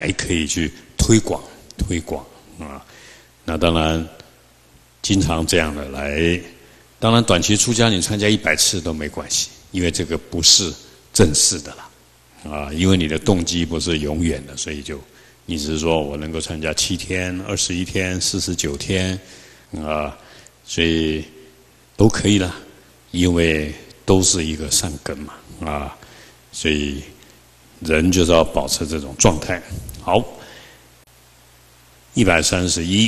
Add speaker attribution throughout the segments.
Speaker 1: 还可以去推广啊。那当然，经常这样的来，当然短期出家你参加100次都没关系，因为这个不是正式的啦，啊，因为你的动机不是永远的，所以就你只是说我能够参加7天、21天、49天，啊，所以都可以了，因为都是一个善根嘛，啊，所以人就是要保持这种状态。好，131，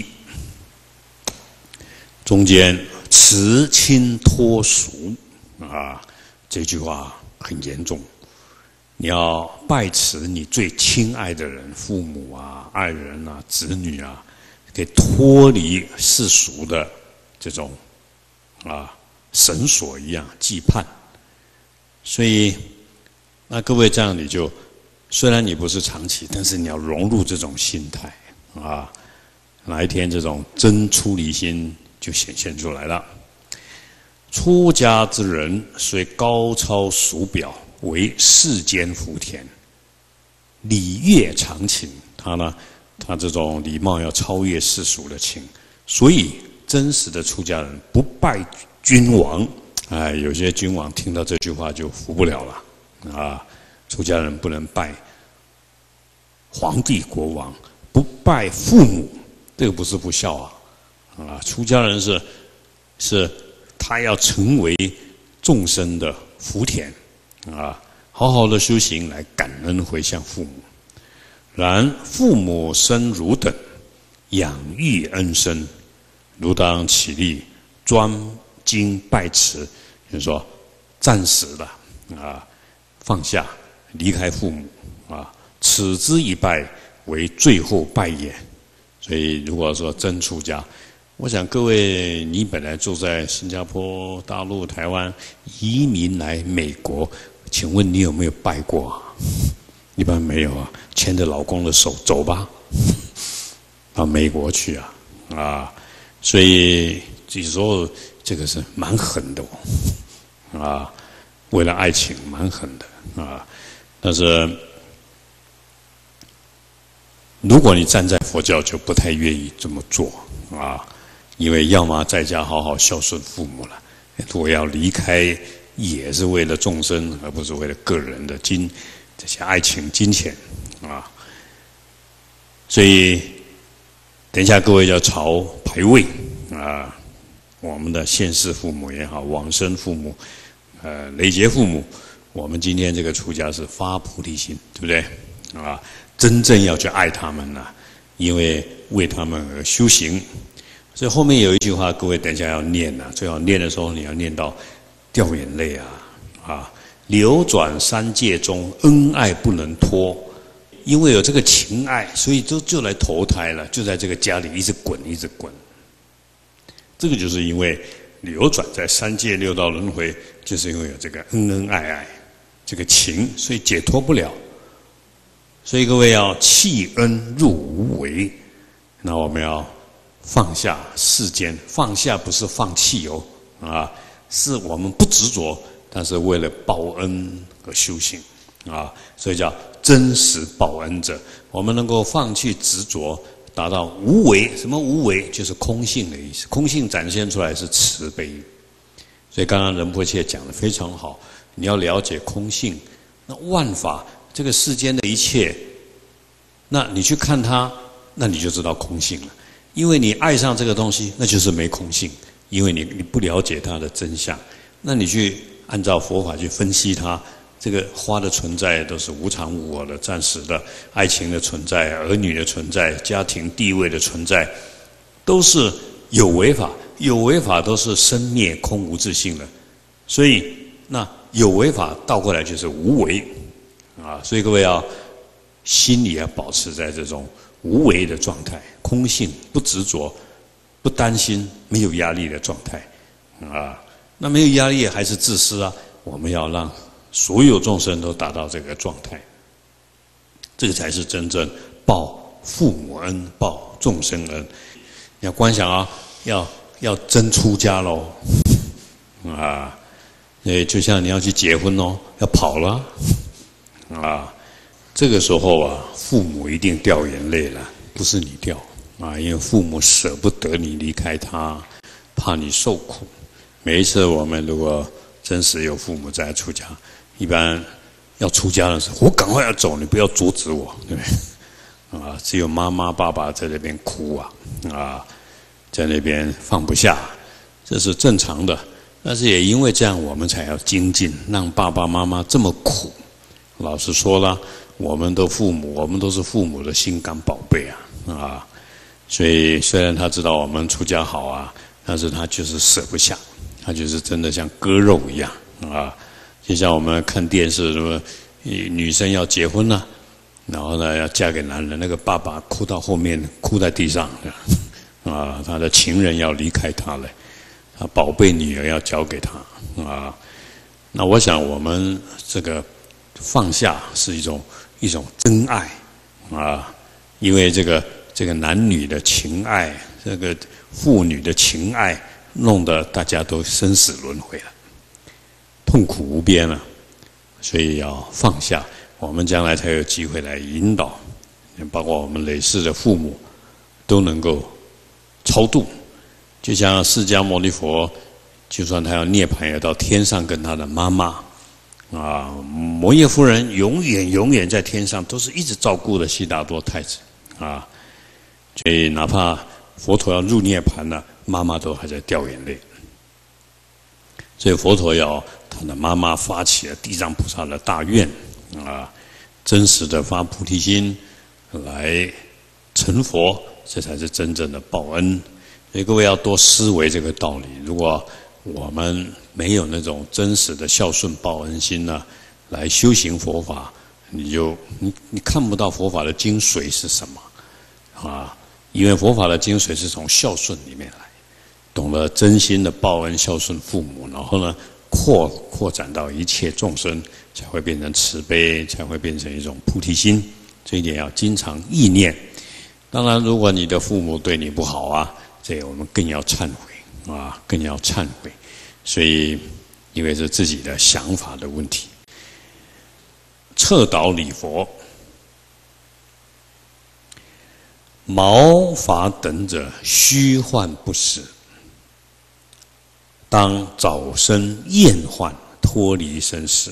Speaker 1: 中间慈亲托俗啊，这句话很严重。你要拜慈你最亲爱的人，父母啊、爱人啊、子女啊，给脱离世俗的这种绳索一样羁绊。所以，那各位这样你就，虽然你不是长期，但是你要融入这种心态啊，哪一天这种真出离心就显现出来了。出家之人虽高超俗表，为世间福田，礼乐常情。他这种礼貌要超越世俗的情，所以真实的出家人不拜君王。哎，有些君王听到这句话就服不了了啊！出家人不能拜皇帝、国王，不拜父母，这个不是不孝啊！出家人是他要成为众生的福田啊，好好的修行来感恩回向父母。然父母生汝等，养育恩生，汝当起立专精拜慈，就是说暂时的放下离开父母此之一拜为最后拜也。所以如果说真出家，我想各位你本来住在新加坡、大陆、台湾，移民来美国，请问你有没有拜过啊？一般没有啊，牵着老公的手走吧，到美国去所以有时候这个是蛮狠的为了爱情蛮狠的但是如果你站在佛教，就不太愿意这么做因为要么在家好好孝顺父母了，如果要离开，也是为了众生，而不是为了个人的这些爱情、金钱所以等一下各位要朝牌位我们的现世父母也好，往生父母累劫父母，我们今天这个出家是发菩提心，对不对真正要去爱他们因为为他们而修行。所以后面有一句话，各位等一下要念最好念的时候你要念到掉眼泪流转三界中，恩爱不能脱。因为有这个情爱，所以就来投胎了，就在这个家里一直滚。这个就是因为流转在三界六道轮回，就是因为有这个恩爱这个情，所以解脱不了。所以各位要弃恩入无为，那我们要放下世间，放下不是放弃是我们不执着，但是为了报恩而修行所以叫真实报恩者。我们能够放弃执着，达到无为。什么无为？就是空性的意思。空性展现出来是慈悲。所以刚刚仁波切讲得非常好，你要了解空性。那万法这个世间的一切，那你去看它，那你就知道空性了。因为你爱上这个东西，那就是没空性，因为你不了解它的真相。那你去按照佛法去分析它，这个花的存在都是无常无我的、暂时的；爱情的存在、儿女的存在、家庭地位的存在，都是有为法。有为法都是生灭空无自性的，所以那有为法倒过来就是无为所以各位要心里要保持在这种无为的状态，空性，不执着，不担心，没有压力的状态那没有压力还是自私我们要让所有众生都达到这个状态，这个才是真正报父母恩、报众生恩。你要观想要真出家喽就像你要去结婚要跑了这个时候啊，父母一定掉眼泪了，不是你掉啊，因为父母舍不得你离开他，怕你受苦。每一次我们如果真实有父母在出家，一般要出家的时候，我赶快要走，你不要阻止我，对不对？啊，只有妈妈爸爸在那边哭啊，在那边放不下，这是正常的。但是也因为这样，我们才要精进，让爸爸妈妈这么苦。老实说了，我们都是父母的心肝宝贝啊，所以虽然他知道我们出家好啊，但是他就是舍不下，他就是真的像割肉一样啊。就像我们看电视，什么女生要结婚了，然后呢要嫁给男人，那个爸爸哭到后面，哭在地上啊，他的情人要离开他了。他宝贝女儿要交给他啊，那我想我们这个放下是一种真爱啊，因为这个男女的情爱，这个父女的情爱，弄得大家都生死轮回了，痛苦无边了，所以要放下，我们将来才有机会来引导，包括我们累世的父母都能够超度。就像释迦牟尼佛，就算他要涅槃，也到天上跟他的妈妈啊，摩耶夫人永远在天上，都是一直照顾的悉达多太子啊。所以哪怕佛陀要入涅槃了，妈妈都还在掉眼泪。所以佛陀要他的妈妈发起了地藏菩萨的大愿啊，真实的发菩提心来成佛，这才是真正的报恩。所以各位要多思维这个道理。如果我们没有那种真实的孝顺报恩心呢，来修行佛法，你看不到佛法的精髓是什么啊？因为佛法的精髓是从孝顺里面来，懂得真心的报恩孝顺父母，然后呢扩展到一切众生，才会变成慈悲，才会变成一种菩提心。这一点要经常意念。当然，如果你的父母对你不好啊，这我们更要忏悔啊，更要忏悔。所以，因为是自己的想法的问题，彻导礼佛，毛发等者虚幻不实，当早生厌患，脱离生死。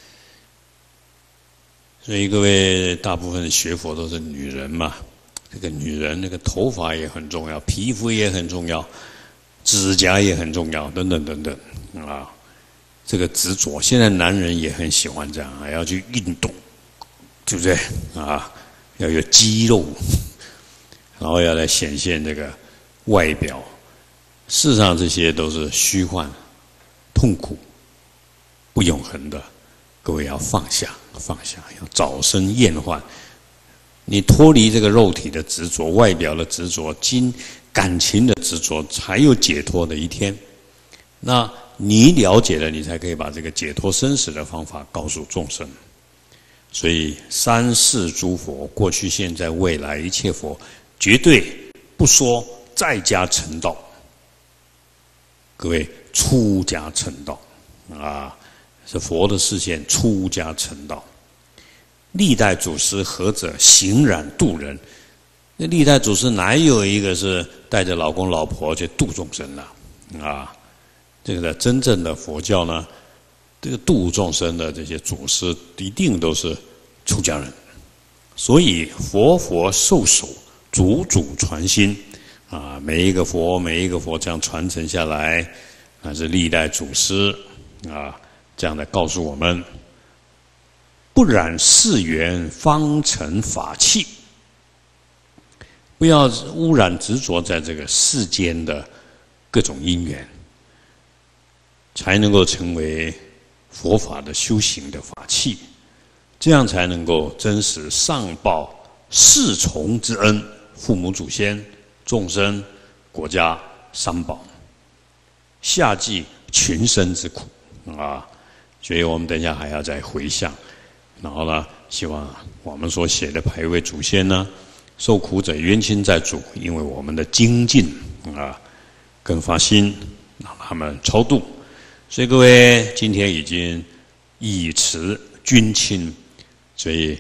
Speaker 1: 所以各位大部分学佛都是女人嘛。这个女人，那个头发也很重要，皮肤也很重要，指甲也很重要，等等等等啊。这个执着，现在男人也很喜欢这样，还要去运动，对不对啊？要有肌肉，然后要来显现这个外表。事实上，这些都是虚幻、痛苦、不永恒的。各位要放下，放下，要早生厌患。你脱离这个肉体的执着、外表的执着、感情的执着，才有解脱的一天。那你了解了，你才可以把这个解脱生死的方法告诉众生。所以三世诸佛，过去、现在、未来一切佛，绝对不说在家成道。各位，出家成道啊，是佛的视线，出家成道。历代祖师何者行染度人？那历代祖师哪有一个是带着老公老婆去度众生的啊？这个真正的佛教呢，这个度众生的这些祖师一定都是出家人。所以佛授手，祖传心啊，每一个佛这样传承下来，那是历代祖师啊这样的告诉我们。不染世缘，方成法器。不要污染执着在这个世间的各种因缘，才能够成为佛法的修行的法器。这样才能够真实上报四重之恩，父母祖先、众生、国家、三宝，下济群生之苦啊！所以我们等一下还要再回向。然后呢，希望我们所写的牌位祖先呢，受苦者冤亲债主，因为我们的精进啊，跟发心，让他们超度。所以各位今天已经以慈君亲，所以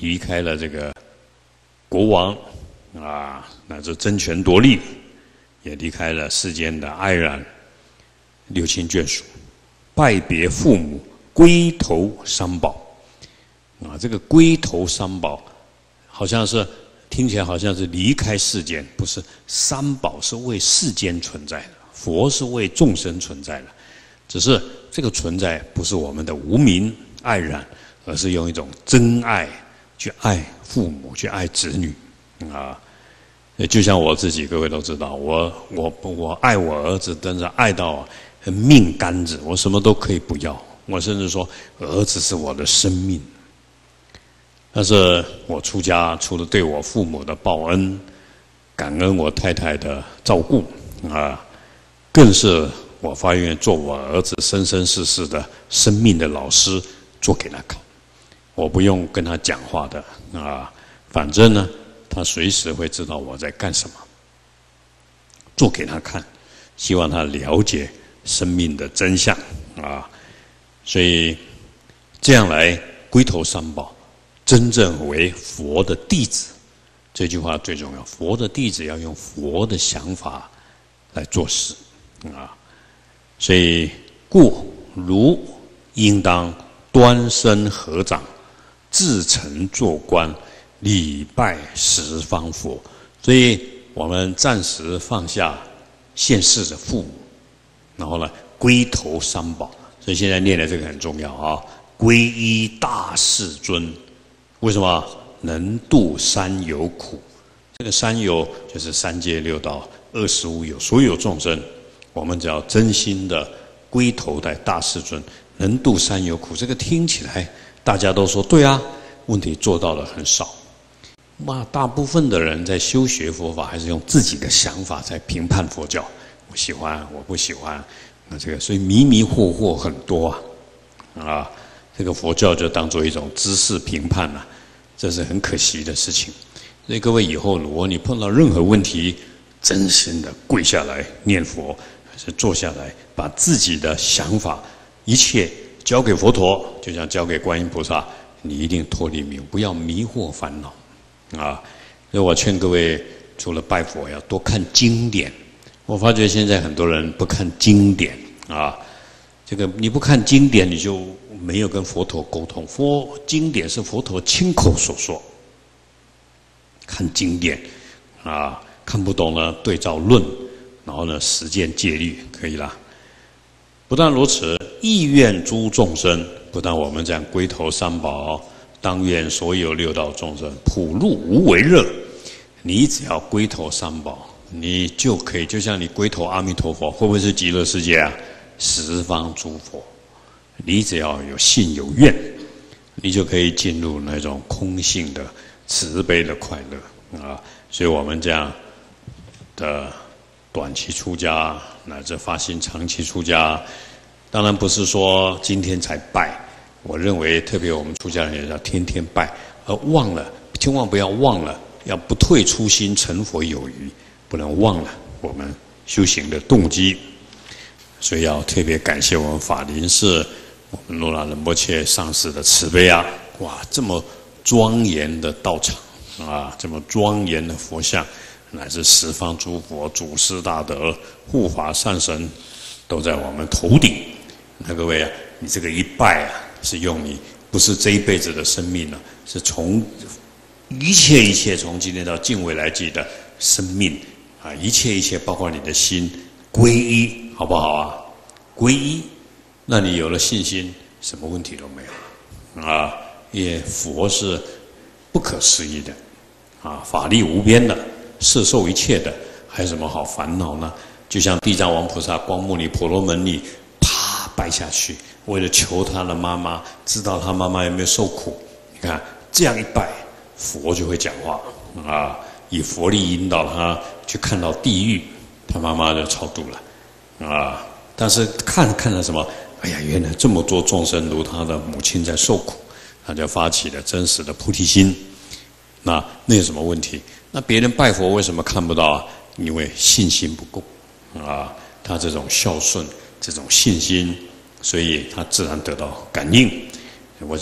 Speaker 1: 离开了这个国王啊，乃至争权夺利，也离开了世间的爱染六亲眷属，拜别父母，归投三宝啊。这个归投三宝，好像是听起来好像是离开世间，不是。三宝是为世间存在的，佛是为众生存在的，只是这个存在不是我们的无明爱染，而是用一种真爱去爱父母，去爱子女啊。就像我自己，各位都知道，我爱我儿子，真是爱到命杆子，我什么都可以不要，我甚至说儿子是我的生命。但是我出家，除了对我父母的报恩，感恩我太太的照顾啊，更是我发愿做我儿子生生世世的生命的老师，做给他看。我不用跟他讲话的啊，反正呢，他随时会知道我在干什么，做给他看，希望他了解生命的真相啊。所以这样来归投三宝，真正为佛的弟子。这句话最重要，佛的弟子要用佛的想法来做事啊。所以故如应当端身合掌，至诚做观，礼拜十方佛。所以我们暂时放下现世的父母，然后呢，归投三宝。所以现在念的这个很重要啊，皈依大世尊。为什么？能度三有苦。这个三有就是三界六道、25有，所有众生，我们只要真心的归投在大世尊，能度三有苦。这个听起来大家都说对啊，问题做到的很少。大部分的人在修学佛法，还是用自己的想法在评判佛教。我喜欢，我不喜欢，那这个所以迷迷惑惑很多啊。这个佛教就当做一种知识评判了，这是很可惜的事情。所以各位以后，如果你碰到任何问题，真心的跪下来念佛，还是坐下来，把自己的想法一切交给佛陀，就像交给观音菩萨，你一定脱离迷惑，不要迷惑烦恼啊。所以我劝各位，除了拜佛，要多看经典。我发觉现在很多人不看经典啊，这个你不看经典，你就没有跟佛陀沟通。经典是佛陀亲口所说，看经典啊，看不懂呢，对照论，然后呢，实践戒律，可以啦。不但如此，意愿诸众生，不但我们这样归投三宝，当愿所有六道众生普入无为乐。你只要归投三宝，你就可以，就像你归投阿弥陀佛，会不会是极乐世界啊？十方诸佛，你只要有信有愿，你就可以进入那种空性的慈悲的快乐啊。所以我们这样的短期出家，乃至发心长期出家，当然不是说今天才拜。我认为，特别我们出家人也要天天拜，而忘了，千万不要忘了，要不退初心，成佛有余，不能忘了我们修行的动机。所以要特别感谢我们法林寺、我们罗那仁波切上师的慈悲啊！哇，这么庄严的道场啊，这么庄严的佛像，乃至十方诸佛、祖师大德、护法善神，都在我们头顶。那各位啊，你这个一拜啊，是用你不是这一辈子的生命了，是从一切从今天到尽未来际的生命啊，一切包括你的心皈依，好不好啊？皈依，那你有了信心，什么问题都没有啊！因为佛是不可思议的啊，法力无边的，摄受一切的，还有什么好烦恼呢？就像地藏王菩萨、光目尼、婆罗门尼，啪拜下去，为了求他的妈妈，知道他妈妈有没有受苦。你看这样一拜，佛就会讲话啊，以佛力引导他去看到地狱，他妈妈就超度了啊。但是看了什么？哎呀，原来这么多众生如他的母亲在受苦，他就发起了真实的菩提心。那有什么问题？那别人拜佛为什么看不到啊？因为信心不够啊。他这种孝顺，这种信心，所以他自然得到感应。我想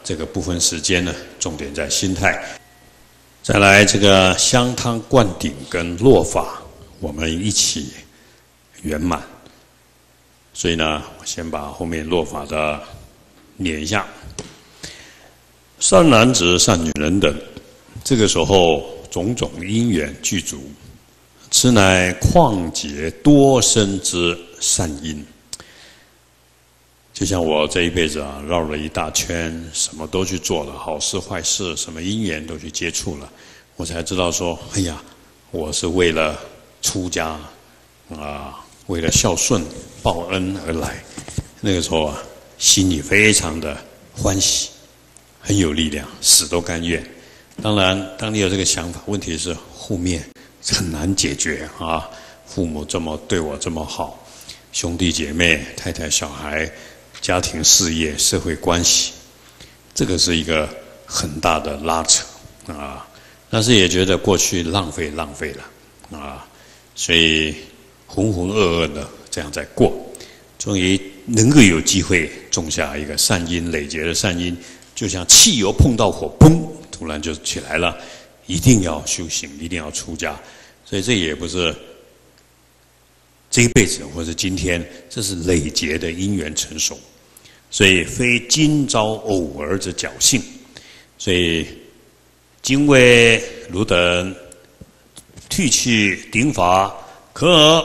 Speaker 1: 这个部分时间呢，重点在心态。再来这个香汤灌顶跟落法，我们一起圆满。所以呢，我先把后面落法的念一下：善男子、善女人等，这个时候种种因缘具足，此乃旷劫多生之善因。就像我这一辈子啊，绕了一大圈，什么都去做了，好事坏事，什么因缘都去接触了，我才知道说，哎呀，我是为了出家为了孝顺报恩而来。那个时候啊，心里非常的欢喜，很有力量，死都甘愿。当然，当你有这个想法，问题是后面很难解决啊。父母这么对我这么好，兄弟姐妹、太太、小孩。家庭、事业、社会关系，这个是一个很大的拉扯啊。但是也觉得过去浪费了啊，所以浑浑噩噩的这样在过，终于能够有机会种下一个善因，累劫的善因，就像汽油碰到火，砰，突然就起来了。一定要修行，一定要出家，所以这也不是这一辈子或者今天，这是累劫的因缘成熟。所以非今朝偶尔之侥幸，所以今为汝等剃去顶法，可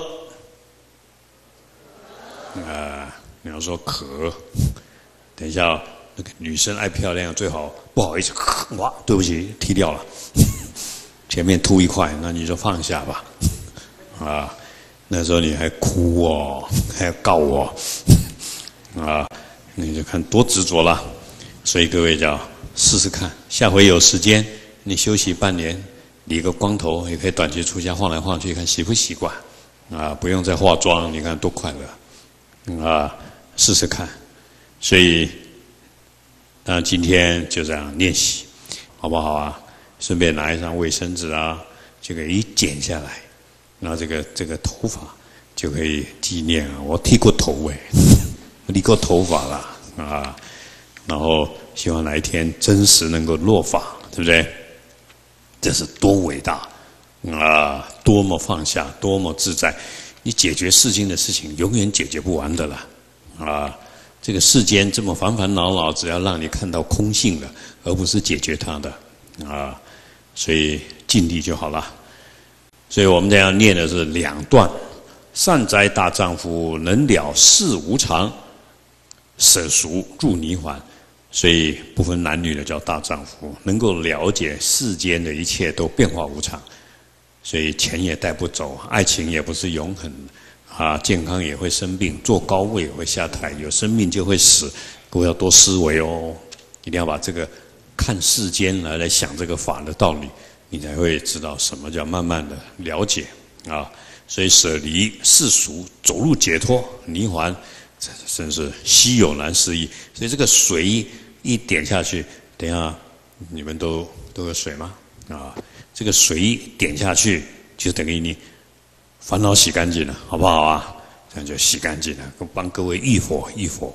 Speaker 1: 你要说可，等一下那个女生爱漂亮，最好不好意思，哇，对不起，剃掉了，前面秃一块，那你就放下吧，啊，那时候你还哭哦，还要告我，啊。你就看多执着了，所以各位叫试试看，下回有时间，你休息半年，理个光头，也可以短期出家晃来晃去，看习不习惯，不用再化妆，你看多快乐，试试看。所以，当然今天就这样练习，好不好啊？顺便拿一张卫生纸啊，就可以剪下来，然后这个头发就可以纪念啊，我剃过头理过头发了然后希望哪一天真实能够落发，对不对？这是多伟大多么放下，多么自在！你解决世间的事情，永远解决不完的了这个世间这么烦烦恼恼，只要让你看到空性的，而不是解决它的所以尽力就好了。所以我们这样念的是两段：善哉大丈夫，能了事无常。舍俗入泥环，所以不分男女的叫大丈夫，能够了解世间的一切都变化无常，所以钱也带不走，爱情也不是永恒健康也会生病，坐高位也会下台，有生命就会死，各位要多思维哦，一定要把这个看世间来想这个法的道理，你才会知道什么叫慢慢的了解所以舍离世俗，走入解脱泥环。这真是稀有难思议，所以这个水一点下去，等一下你们都有水吗？这个水一点下去，就等于你烦恼洗干净了，好不好啊？这样就洗干净了，帮各位浴火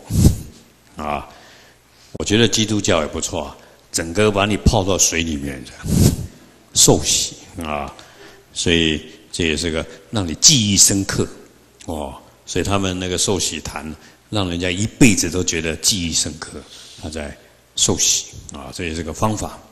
Speaker 1: 我觉得基督教也不错整个把你泡到水里面受洗所以这也是个让你记忆深刻所以他们那个受洗坛，让人家一辈子都觉得记忆深刻。他在受洗这也是个方法。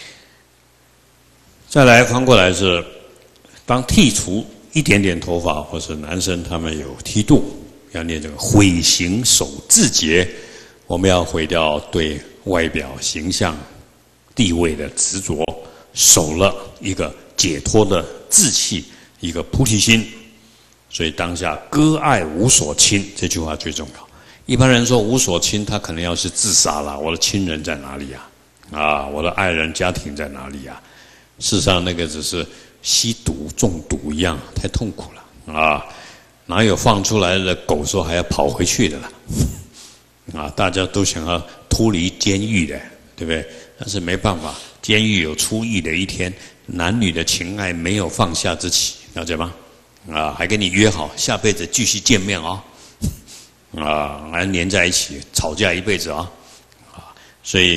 Speaker 1: 再来翻过来是，当剃除一点点头发，或是男生他们有剃度，要念这个毁形守自节，我们要毁掉对外表形象、地位的执着，守了一个解脱的志气，一个菩提心。所以当下割爱无所亲，这句话最重要。一般人说无所亲，他可能要是自杀了，我的亲人在哪里我的爱人家庭在哪里事实上那个只是吸毒中毒一样，太痛苦了哪有放出来的狗说还要跑回去的啦大家都想要脱离监狱的，对不对？但是没办法，监狱有出狱的一天，男女的情爱没有放下之期，了解吗？还跟你约好下辈子继续见面还黏在一起，吵架一辈子所以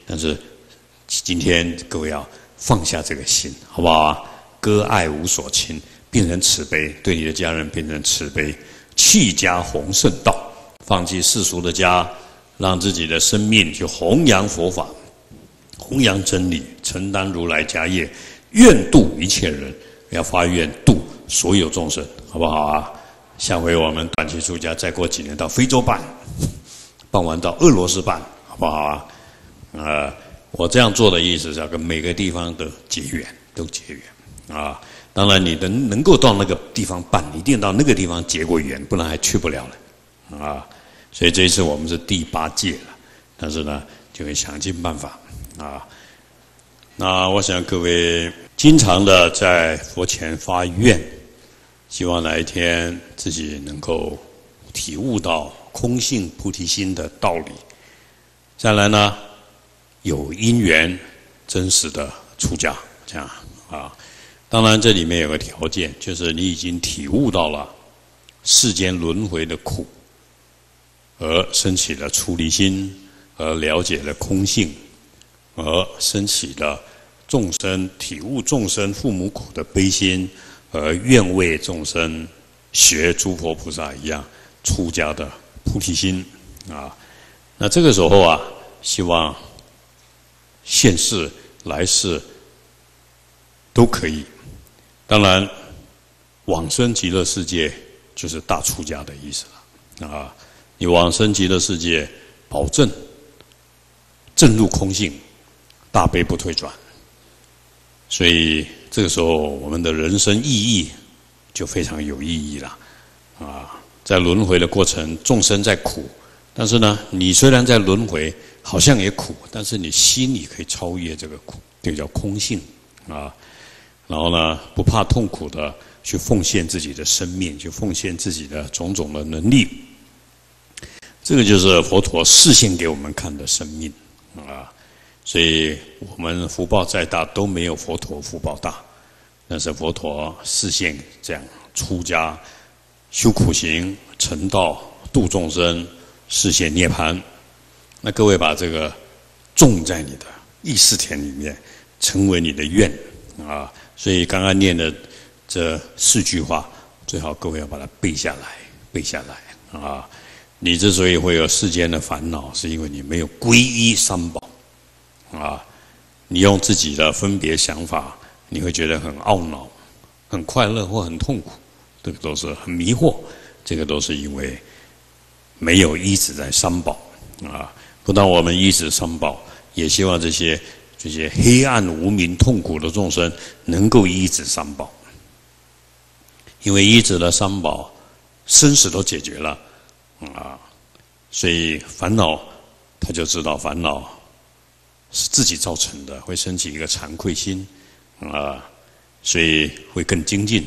Speaker 1: 但是今天各位要放下这个心，好不好啊？割爱无所亲，变成慈悲，对你的家人变成慈悲，弃家弘圣道，放弃世俗的家，让自己的生命去弘扬佛法，弘扬真理，承担如来家业，愿度一切人，要发愿度所有众生，好不好啊？下回我们短期出家，再过几年到非洲办，办完到俄罗斯办，好不好啊？我这样做的意思是要跟每个地方的结缘，都结缘啊。当然，你能够到那个地方办，你一定到那个地方结过缘，不然还去不了了啊。所以这一次我们是第8届了，但是呢，就会想尽办法啊。那我想各位经常的在佛前发愿，希望哪一天自己能够体悟到空性菩提心的道理。再来呢，有因缘真实的出家，这样啊。当然这里面有个条件，就是你已经体悟到了世间轮回的苦，而升起了出离心，而了解了空性，而升起了众生体悟众生父母苦的悲心，而愿为众生学诸佛菩萨一样出家的菩提心啊。那这个时候啊，希望现世来世都可以。当然，往生极乐世界就是大出家的意思了啊！你往生极乐世界，保证证入空性，大悲不退转。所以这个时候，我们的人生意义就非常有意义了啊！在轮回的过程，众生在苦，但是呢，你虽然在轮回，好像也苦，但是你心里可以超越这个苦，这个叫空性啊。然后呢，不怕痛苦的去奉献自己的生命，去奉献自己的种种的能力。这个就是佛陀示现给我们看的生命啊。所以我们福报再大都没有佛陀福报大，但是佛陀示现这样出家、修苦行、成道、度众生、示现涅槃。那各位把这个种在你的意识田里面，成为你的愿啊。所以刚刚念的这4句话，最好各位要把它背下来，背下来啊！你之所以会有世间的烦恼，是因为你没有皈依三宝啊！你用自己的分别想法，你会觉得很懊恼、很快乐或很痛苦，这个都是很迷惑。这个都是因为没有依止在三宝啊！不但我们依止三宝，也希望这些黑暗无明痛苦的众生能够依止三宝，因为依止了三宝，生死都解决了啊，所以烦恼他就知道烦恼是自己造成的，会升起一个惭愧心啊，所以会更精进。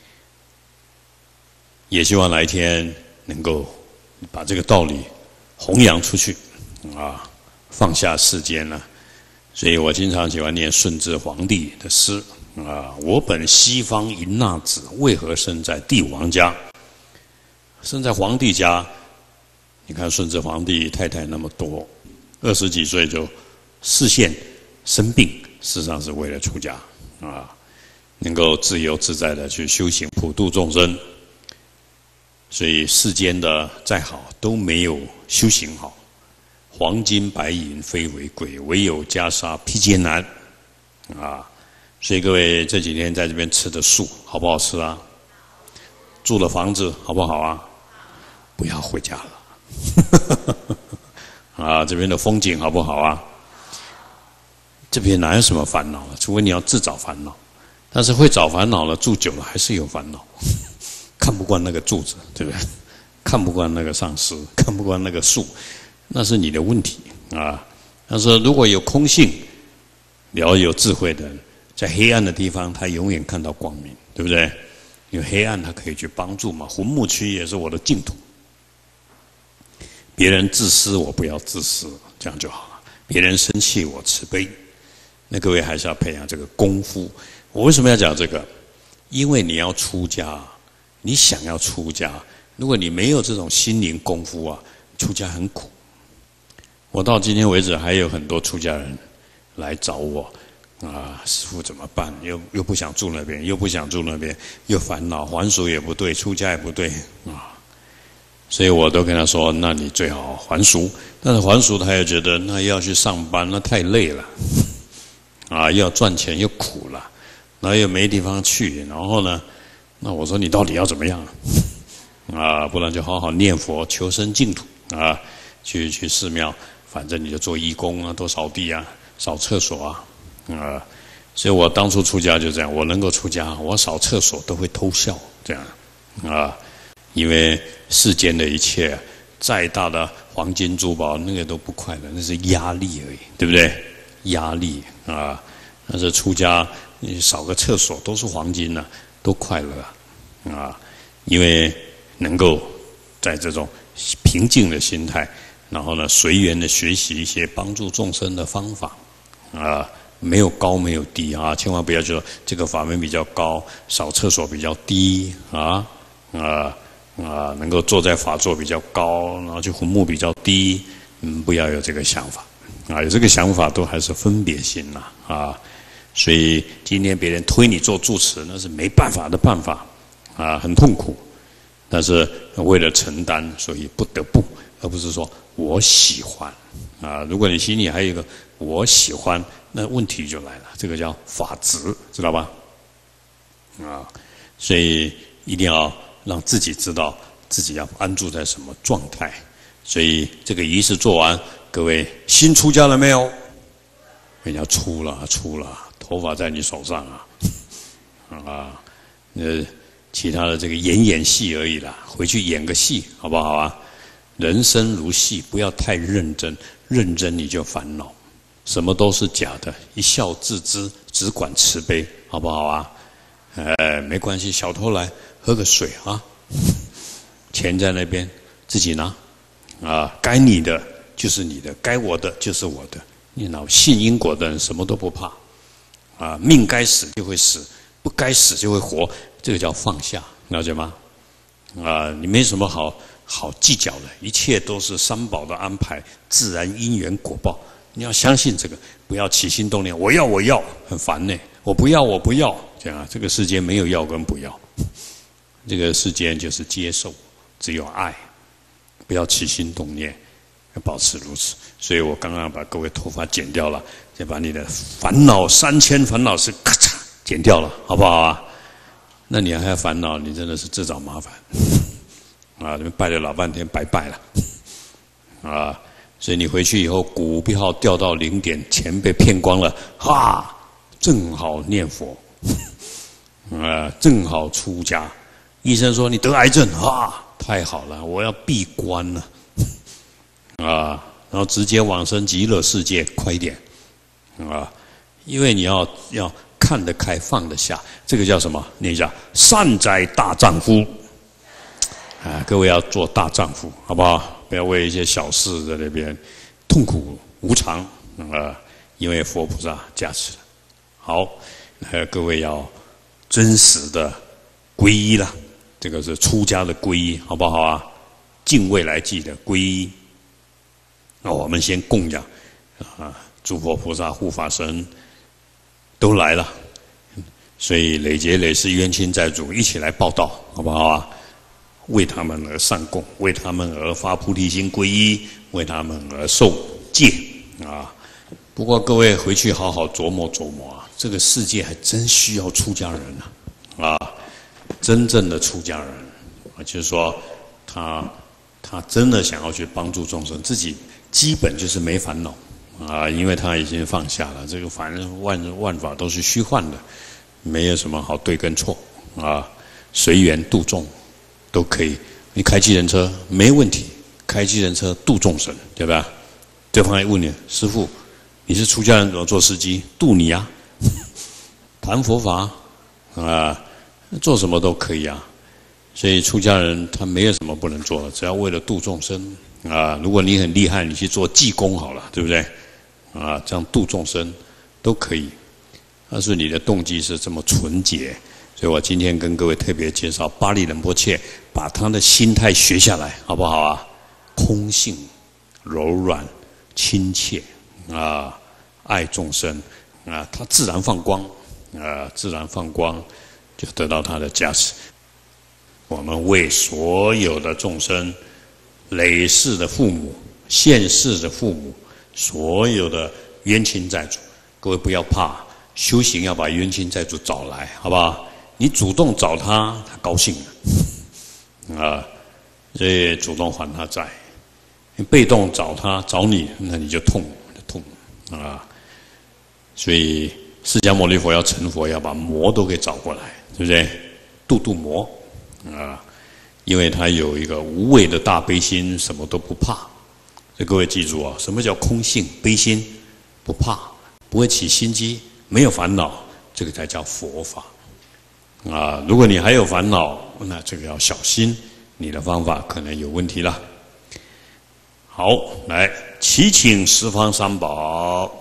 Speaker 1: 也希望哪一天能够把这个道理弘扬出去啊，放下世间呢。所以我经常喜欢念顺治皇帝的诗啊，我本西方银纳子，为何生在帝王家？生在皇帝家，你看顺治皇帝太太那么多，20几岁就示现生病，事实上是为了出家啊，能够自由自在的去修行普度众生。所以世间的再好都没有修行好。黄金白银非为贵，唯有袈裟披艰难啊！所以各位这几天在这边吃的素好不好吃啊？住的房子好不好啊？不要回家了啊！这边的风景好不好啊？这边哪有什么烦恼了？除非你要自找烦恼，但是会找烦恼了，住久了还是有烦恼，看不惯那个柱子，对不对？看不惯那个上司，看不惯那个树。那是你的问题啊！但是如果有空性，了有智慧的人，在黑暗的地方，他永远看到光明，对不对？因为黑暗，他可以去帮助嘛。魂木区也是我的净土。别人自私，我不要自私，这样就好了。别人生气，我慈悲。那各位还是要培养这个功夫。我为什么要讲这个？因为你要出家，你想要出家，如果你没有这种心灵功夫啊，出家很苦。 我到今天为止还有很多出家人来找我，师父怎么办？又不想住那边，又不想住那边，又烦恼，还俗也不对，出家也不对所以我都跟他说，那你最好还俗。但是还俗他又觉得那要去上班，那太累了要赚钱又苦了，然后又没地方去，然后呢，那我说你到底要怎么样不然就好好念佛求生净土去寺庙，反正你就做义工多扫地扫厕所所以我当初出家就这样，我能够出家，我扫厕所都会偷笑这样因为世间的一切再大的黄金珠宝那个都不快乐，那是压力而已，对不对？压力但是出家你扫个厕所都是黄金都快乐因为能够在这种平静的心态，然后呢随缘的学习一些帮助众生的方法没有高没有低千万不要觉得这个法门比较高，扫厕所比较低能够坐在法座比较高，然后去坟墓比较低，不要有这个想法有这个想法都还是分别心所以今天别人推你做住持，那是没办法的办法很痛苦，但是为了承担，所以不得不，而不是说我喜欢如果你心里还有一个我喜欢，那问题就来了，这个叫法执，知道吧所以一定要让自己知道自己要安住在什么状态。所以这个仪式做完，各位新出家了没有？人家出了，头发在你手上其他的这个演戏而已啦，回去演个戏好不好人生如戏，不要太认真，认真你就烦恼，什么都是假的，一笑置之，只管慈悲，好不好没关系，小偷来喝个水钱在那边自己拿该你的就是你的，该我的就是我的。你信因果的人什么都不怕命该死就会死，不该死就会活，这个叫放下，了解吗你没什么好计较的，一切都是三宝的安排，自然因缘果报，你要相信这个，不要起心动念我要很烦呢，我不要这样这个世界没有要跟不要，这个世界就是接受，只有爱，不要起心动念，要保持如此。所以我刚刚把各位头发剪掉了，再把你的烦恼3000烦恼丝咔嚓剪掉了，好不好那你还要烦恼，你真的是自找麻烦你们拜了老半天白拜了所以你回去以后股票掉到0点，钱被骗光了正好念佛正好出家，医生说你得癌症太好了，我要闭关了然后直接往生极乐世界，快一点因为你要看得开放得下，这个叫什么？那叫善哉大丈夫各位要做大丈夫，好不好？不要为一些小事在那边痛苦无常因为佛菩萨加持。好，各位要真实的皈依了，这个是出家的皈依，好不好敬未来际的皈依。我们先供养诸佛菩萨护法神都来了，所以累劫累世冤亲债主一起来报道，好不好为他们而上供，为他们而发菩提心皈依，为他们而受戒不过各位回去好好琢磨琢磨这个世界还真需要出家人真正的出家人就是说他真的想要去帮助众生，自己基本就是没烦恼因为他已经放下了，这个反正万法都是虚幻的，没有什么好对跟错随缘度众都可以。你开计程车没问题，开计程车度众生，对吧？对方还问你，师父你是出家人怎么做司机？度你谈佛法做什么都可以所以出家人他没有什么不能做的，只要为了度众生如果你很厉害，你去做济公好了，对不对这样度众生都可以。但是你的动机是这么纯洁，所以我今天跟各位特别介绍巴利仁波切，把他的心态学下来，好不好空性、柔软、 亲切啊，爱众生啊，他自然放光啊，自然放光，就得到他的加持。我们为所有的众生、累世的父母、现世的父母，所有的冤亲债主，各位不要怕，修行要把冤亲债主找来，好不好？你主动找他，他高兴了啊，所以主动还他债。你被动找他找你，那你就痛啊！所以释迦牟尼佛要成佛，要把魔都给找过来，对不对？度魔啊！因为他有一个无畏的大悲心，什么都不怕。所以各位记住啊，什么叫空性悲心？不怕，不会起心机，没有烦恼，这个才叫佛法啊！如果你还有烦恼，那这个要小心，你的方法可能有问题了。好，来祈请十方三宝、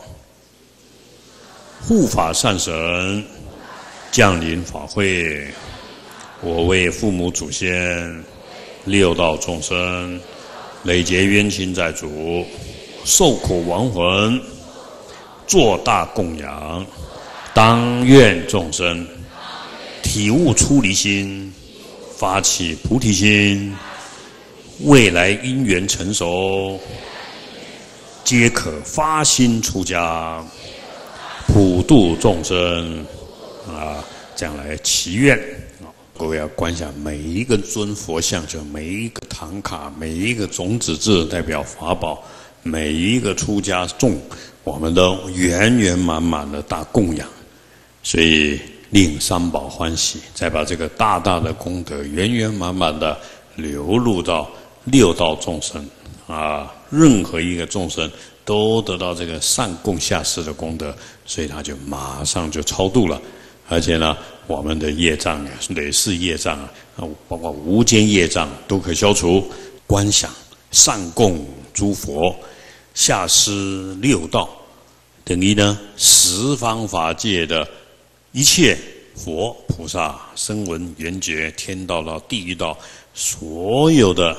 Speaker 1: 护法善神降临法会，我为父母祖先、六道众生、累劫冤亲债主、受苦亡魂，做大供养，当愿众生体悟出离心，发起菩提心，未来因缘成熟，皆可发心出家，普度众生啊！这样来祈愿。各位要观想每一个尊佛像，就每一个唐卡，每一个种子字代表法宝，每一个出家众，我们都圆圆满满的大供养，所以令三宝欢喜，再把这个大大的功德圆圆满满的流入到六道众生啊，任何一个众生都得到这个善供下施的功德，所以他就马上就超度了。而且呢，我们的业障啊，累世业障啊，包括无间业障都可以消除。观想善供诸佛，下施六道，等于呢十方法界的一切佛菩萨、声闻缘觉、天道到地狱道，所有的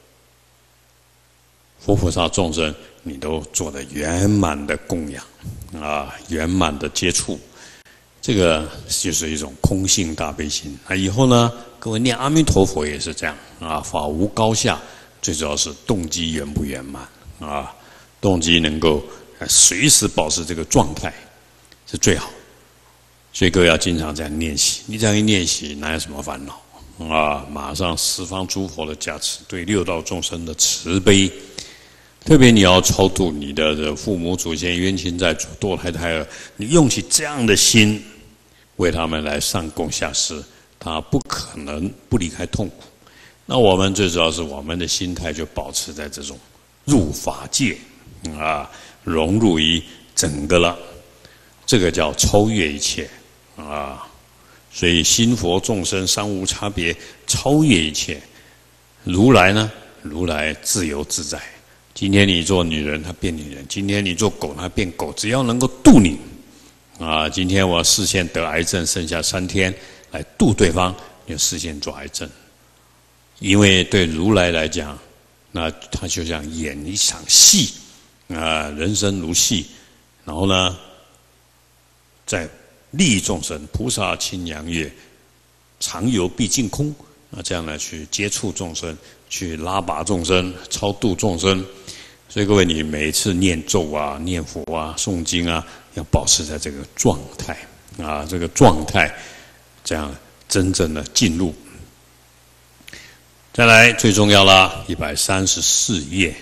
Speaker 1: 佛菩萨众生，你都做了圆满的供养啊，圆满的接触。这个就是一种空性大悲心。那以后呢，各位念阿弥陀佛也是这样啊，法无高下，最主要是动机圆不圆满啊，动机能够随时保持这个状态是最好。所以各位要经常这样练习，你这样一练习，哪有什么烦恼啊？马上十方诸佛的加持，对六道众生的慈悲。特别你要超度你的父母祖先冤亲债主堕胎胎儿，你用起这样的心为他们来上供下施，他不可能不离开痛苦。那我们最主要是我们的心态就保持在这种入法界啊，融入于整个了，这个叫超越一切啊。所以心佛众生三无差别，超越一切。如来呢，如来自由自在。今天你做女人，她变女人；今天你做狗，她变狗。只要能够度你，啊，今天我视线得癌症，剩下3天来度对方，你就视线做癌症。因为对如来来讲，那他就像演一场戏，啊，人生如戏。然后呢，在利益众生，菩萨亲扬月，常游毕竟空。那这样呢，去接触众生，去拉拔众生，超度众生。所以各位，你每一次念咒啊、念佛啊、诵经啊，要保持在这个状态啊，这个状态，这样真正的进入。再来最重要啦，134页，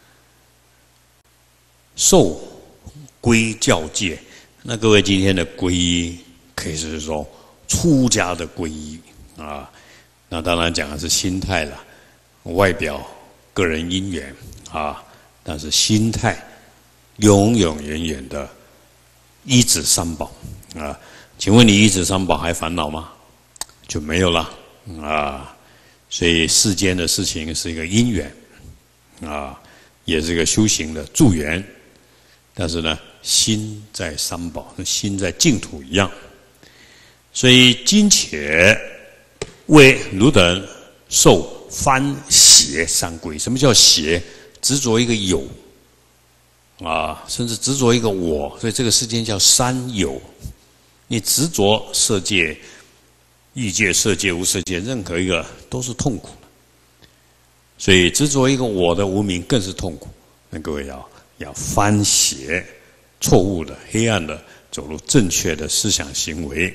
Speaker 1: 受皈教戒。那各位今天的皈依，可以是说出家的皈依啊。那当然讲的是心态了，外表个人因缘啊，但是心态永永远远的依止三宝啊。请问你依止三宝还烦恼吗？就没有了啊。所以世间的事情是一个因缘啊，也是一个修行的助缘。但是呢，心在三宝，心在净土一样。所以今且为汝等受番邪三皈。什么叫邪？执着一个有甚至执着一个我，所以这个世间叫三有。你执着色界、欲界、色界、无色界，任何一个都是痛苦的。所以执着一个我的无明更是痛苦。那各位要翻邪错误的、黑暗的，走入正确的思想行为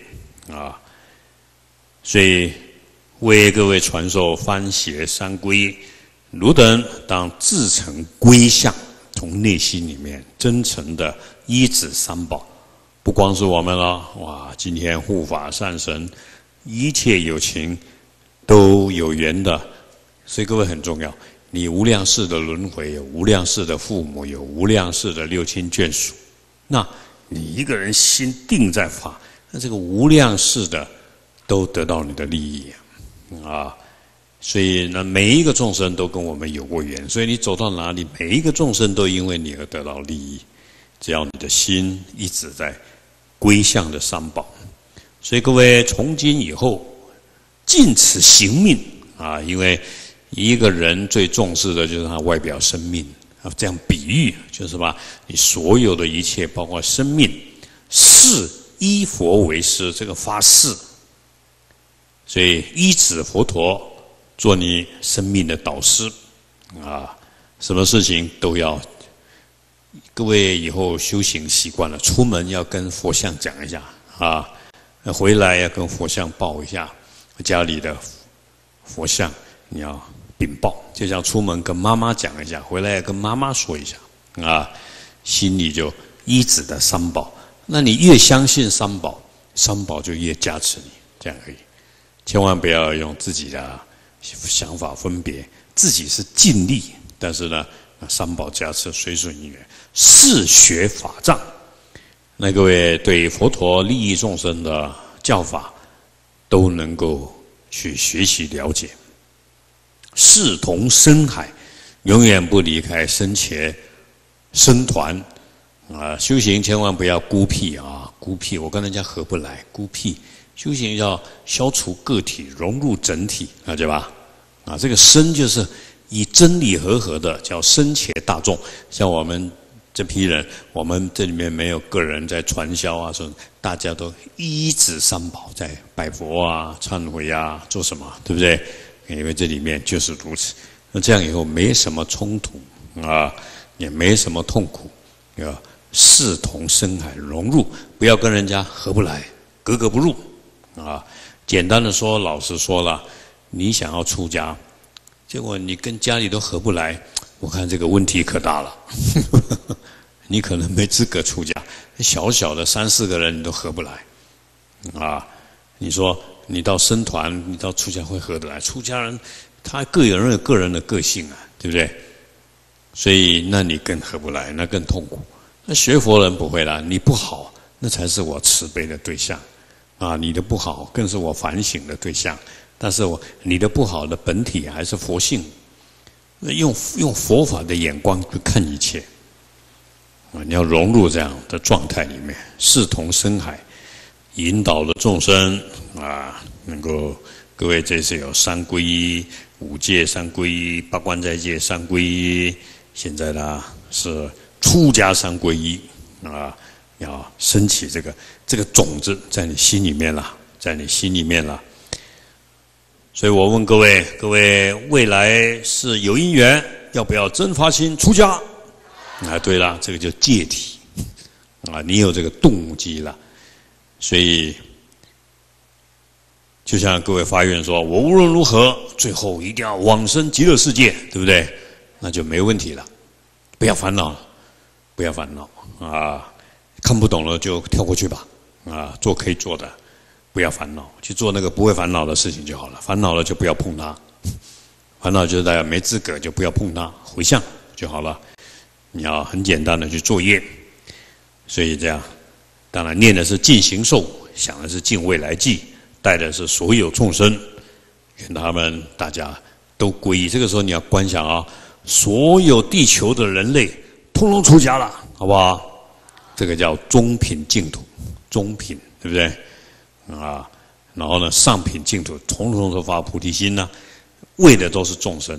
Speaker 1: 所以为各位传授翻邪三归，汝等当自诚归向，从内心里面真诚的依止三宝。不光是我们了，今天护法善神，一切有情都有缘的，所以各位很重要。你无量世的轮回，有无量世的父母，有无量世的六亲眷属，那你一个人心定在法，那这个无量世的都得到你的利益所以呢，每一个众生都跟我们有过缘，所以你走到哪里，每一个众生都因为你而得到利益。只要你的心一直在归向的三宝，所以各位从今以后尽此行命因为一个人最重视的就是他外表生命这样比喻就是把你所有的一切，包括生命，誓依佛为师，这个发誓，所以依止佛陀做你生命的导师什么事情都要。各位以后修行习惯了，出门要跟佛像讲一下回来要跟佛像报一下，家里的佛像你要禀报，就像出门跟妈妈讲一下，回来要跟妈妈说一下心里就依止的三宝。那你越相信三宝，三宝就越加持你，这样而已。千万不要用自己的想法分别，自己是尽力，但是呢，三宝加持随顺因缘，誓学法藏。那各位对佛陀利益众生的教法都能够去学习了解，视同深海，永远不离开僧伽僧团修行千万不要孤僻孤僻我跟人家合不来，孤僻。修行要消除个体，融入整体，了解吧？这个僧就是以真理和合的，叫僧伽大众。像我们这批人，我们这里面没有个人在传销说大家都依止三宝，在拜佛忏悔做什么，对不对？因为这里面就是如此。那这样以后没什么冲突也没什么痛苦，要视同深海，融入，不要跟人家合不来，格格不入简单的说，老实说了，你想要出家，结果你跟家里都合不来，我看这个问题可大了你可能没资格出家，小小的3、4个人你都合不来你说你到僧团，你到出家会合得来？出家人他各有人有个人的个性对不对？所以那你更合不来，那更痛苦。那学佛人不会啦，你不好，那才是我慈悲的对象你的不好更是我反省的对象。但是你的不好的本体还是佛性，用佛法的眼光去看一切你要融入这样的状态里面，视同深海，引导了众生能够各位这次有3皈依、5戒3皈依、8关斋戒3皈依，现在呢是出家3皈依要升起这个种子在你心里面了，在你心里面了。所以我问各位未来是有因缘，要不要真发心出家？对了，这个就戒体你有这个动机了。所以就像各位发愿说，我无论如何最后一定要往生极乐世界，对不对？那就没问题了，不要烦恼了，不要烦恼看不懂了就跳过去吧做可以做的，不要烦恼，去做那个不会烦恼的事情就好了。烦恼了就不要碰它，烦恼就是大家没资格就不要碰它，回向就好了。你要很简单的去作业，所以这样，当然念的是尽形寿，想的是尽未来际，带的是所有众生，愿他们大家都皈依。这个时候你要观想所有地球的人类通通出家了，好不好？这个叫中品净土，中品对不对然后呢，上品净土统统都发菩提心为的都是众生。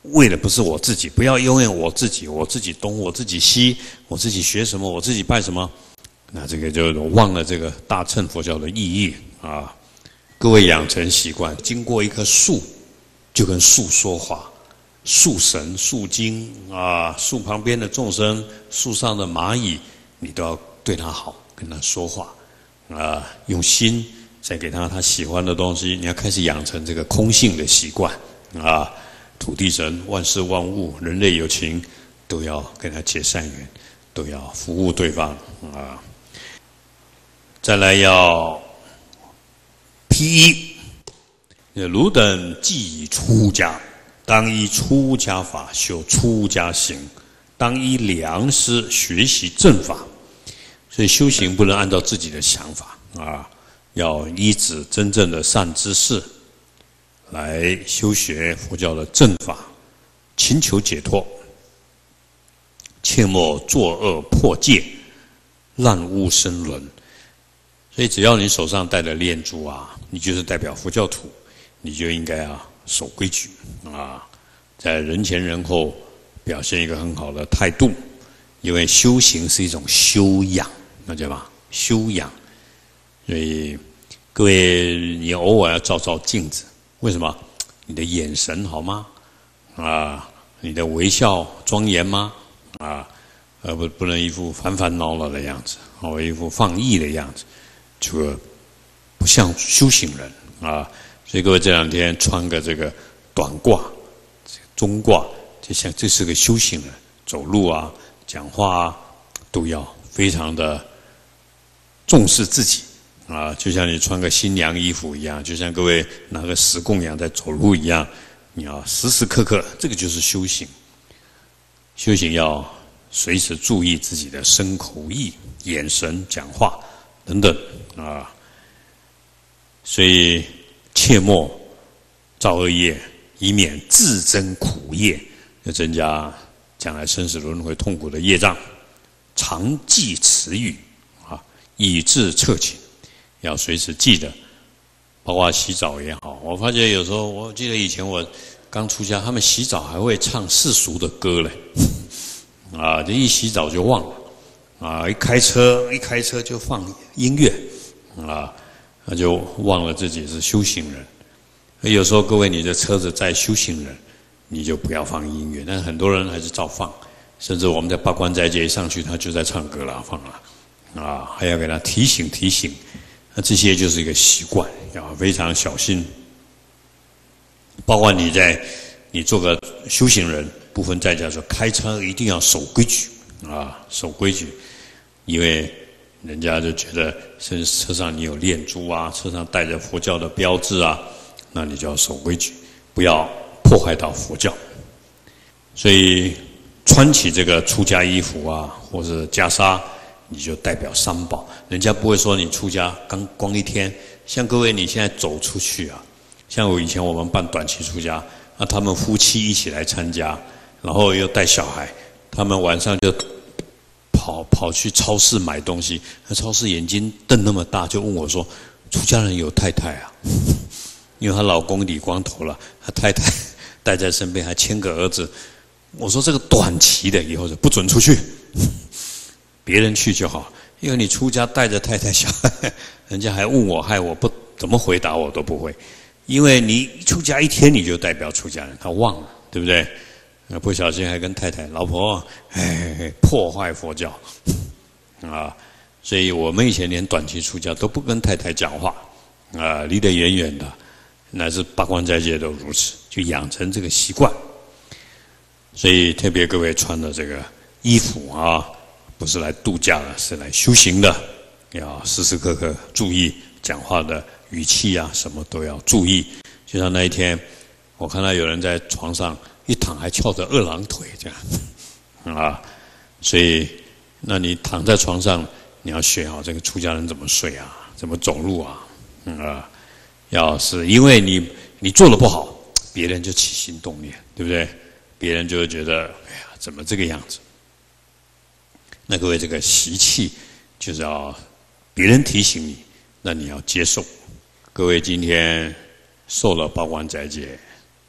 Speaker 1: 为的不是我自己，不要永远我自己东，我自己西，我自己学什么，我自己拜什么，那这个就忘了这个大乘佛教的意义啊。各位养成习惯，经过一棵树，就跟树说话，树神、树精啊，树旁边的众生，树上的蚂蚁，你都要对它好，跟它说话啊，用心再给他喜欢的东西。你要开始养成这个空性的习惯啊，土地神、万事万物、人类有情，都要跟他结善缘，都要服务对方啊。再来要披衣，汝等既已出家，当依出家法修出家行，当依良师学习正法。所以修行不能按照自己的想法啊，要依止真正的善知识来修学佛教的正法，勤求解脱，切莫作恶破戒，滥污生伦。所以只要你手上戴着链珠啊，你就是代表佛教徒，你就应该守规矩啊，在人前人后表现一个很好的态度。因为修行是一种修养，了解吧？修养。所以各位，你偶尔要照照镜子，为什么？你的眼神好吗？啊，你的微笑庄严吗？啊，不能一副烦烦恼恼的样子，或一副放逸的样子，这个不像修行人啊。所以各位这两天穿个这个短褂、中褂，就像这是个修行人，走路啊、讲话啊，都要非常的重视自己啊，就像你穿个新娘衣服一样，就像各位拿个石供养在走路一样，你要时时刻刻，这个就是修行。修行要随时注意自己的身口意、眼神、讲话等等啊，所以切莫造恶业，以免自增苦业，要增加将来生死轮回痛苦的业障。常记此语啊，以至彻勤，要随时记得。包括洗澡也好，我发觉有时候，我记得以前我刚出家，他们洗澡还会唱世俗的歌嘞，啊，这一洗澡就忘了，啊，一开车就放音乐，啊，那就忘了自己是修行人。有时候各位，你的车子载修行人，你就不要放音乐，但很多人还是照放，甚至我们在八关斋戒一上去，他就在唱歌了，放了，啊，还要给他提醒提醒。那这些就是一个习惯，要非常小心。包括你做个修行人，不分在家说开车一定要守规矩啊，守规矩，因为人家就觉得车上你有念珠啊，车上带着佛教的标志啊，那你就要守规矩，不要破坏到佛教。所以穿起这个出家衣服啊，或者袈裟，你就代表三宝，人家不会说你出家光一天。像各位你现在走出去啊，像以前我们办短期出家，那他们夫妻一起来参加，然后又带小孩，他们晚上就跑去超市买东西，那超市眼睛瞪那么大，就问我说：“出家人有太太啊？”因为她老公理光头了，她太太带在身边，还牵个儿子。我说这个短期的，以后就不准出去。别人去就好，因为你出家带着太太小孩，人家还问我，害我不怎么回答我都不会，因为你出家一天你就代表出家人，他忘了，对不对？不小心还跟太太、老婆，破坏佛教啊！所以我们以前连短期出家都不跟太太讲话啊，离得远远的，乃至八关斋戒都如此，就养成这个习惯。所以特别各位穿的这个衣服啊，不是来度假的，是来修行的，要时时刻刻注意讲话的语气啊，什么都要注意。就像那一天，我看到有人在床上一躺还翘着二郎腿这样，啊，所以那你躺在床上，你要学好这个出家人怎么睡啊，怎么走路啊，要是因为你做的不好，别人就起心动念，对不对？别人就会觉得，哎呀，怎么这个样子？那各位，这个习气就是要别人提醒你，那你要接受。各位今天受了八关斋戒，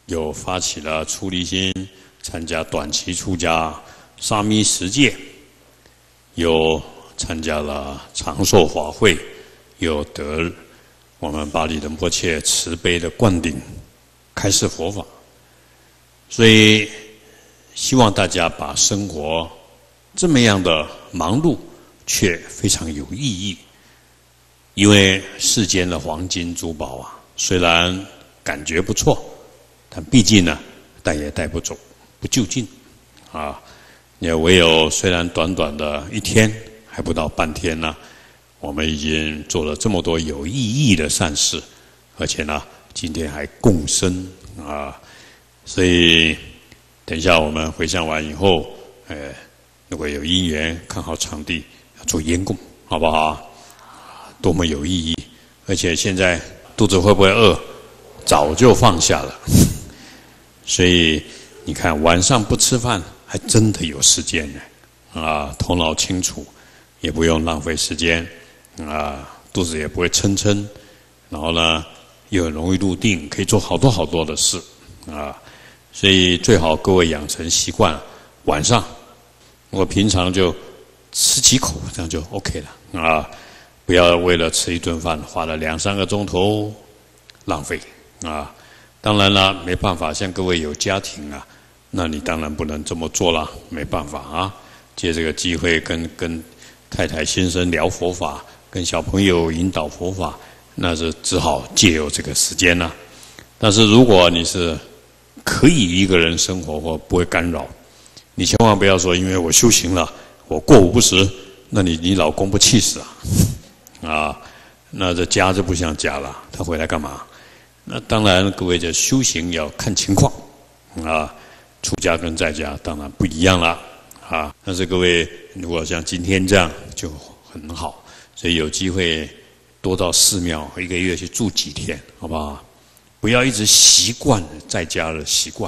Speaker 1: 有发起了出离心，参加短期出家沙弥十戒，有参加了长寿法会，有得我们巴黎仁波切慈悲的灌顶，开示佛法。所以希望大家把生活这么样的忙碌，却非常有意义。因为世间的黄金珠宝啊，虽然感觉不错，但毕竟呢，带也带不走，不就近啊。也唯有虽然短短的一天，还不到半天呢，我们已经做了这么多有意义的善事，而且呢，今天还共生啊。所以等一下我们回向完以后，如果有因缘，看好场地，要做烟供，好不好？多么有意义！而且现在肚子会不会饿？早就放下了。所以你看，晚上不吃饭，还真的有时间呢。啊，头脑清楚，也不用浪费时间，啊，肚子也不会撑，然后呢，又很容易入定，可以做好多好多的事，啊。所以最好各位养成习惯，晚上我平常就吃几口，这样就 OK 了啊！不要为了吃一顿饭花了2-3个钟头浪费啊！当然了，没办法，像各位有家庭啊，那你当然不能这么做了，没办法啊！借这个机会跟太太先生聊佛法，跟小朋友引导佛法，那是只好借由这个时间了。但是如果你是可以一个人生活或不会干扰，你千万不要说因为我修行了，我过午不食，那你老公不气死啊？啊，那这家就不像家了，他回来干嘛？那当然，各位的修行要看情况啊，出家跟在家当然不一样了啊。但是各位如果像今天这样就很好，所以有机会多到寺庙1个月去住几天，好不好？不要一直习惯在家的习惯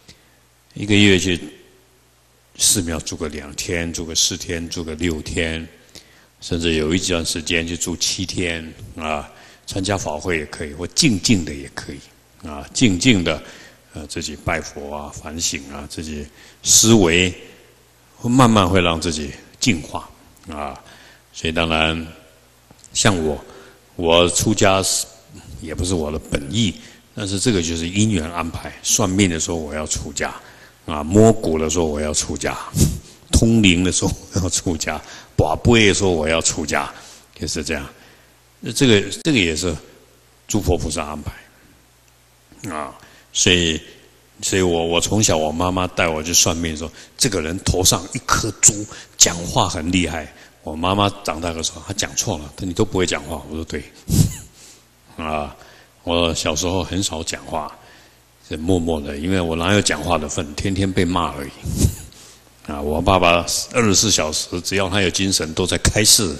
Speaker 1: ，1个月去寺庙住个2天，住个4天，住个6天，甚至有一段时间去住7天啊。参加法会也可以，或静静的也可以啊，静静的自己拜佛啊、反省啊，自己思维，会慢慢会让自己净化啊。所以当然，像我出家也不是我的本意。但是这个就是因缘安排，算命的时候我要出家，啊，摸骨的时候我要出家，通灵的时候我要出家，拔杯的时候我要出家，就是这样。这个也是诸佛菩萨安排，啊，所以我从小我妈妈带我去算命说，这个人头上一颗珠，讲话很厉害。我妈妈长大的时候，她讲错了，你都不会讲话。我说对，啊。我小时候很少讲话，是默默的，因为我哪有讲话的份，天天被骂而已。啊，我爸爸24小时，只要他有精神，都在开示，